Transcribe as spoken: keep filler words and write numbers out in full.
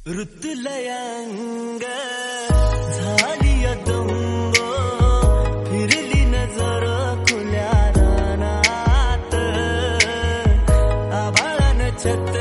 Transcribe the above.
ऋतुलयंग झाली दंग फिरली नजर खुल्या रानात आभाळानं छत